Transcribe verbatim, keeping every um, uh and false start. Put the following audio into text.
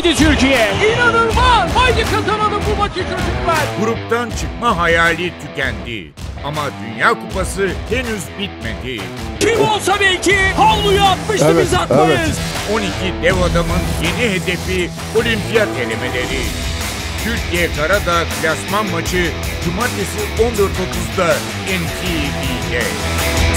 etti Türkiye. İnanılmaz. Haydi kazanalım bu maçı çocuklar. Gruptan çıkma hayali tükendi. Ama Dünya Kupası henüz bitmedi. Kim olsa belki havluyu atmıştı, Evet, biz atmayız. evet. on iki dev adamın yeni hedefi olimpiyat elemeleri. Türkiye Karadağ klasman maçı Cumartesi on dört otuzda N T V'de.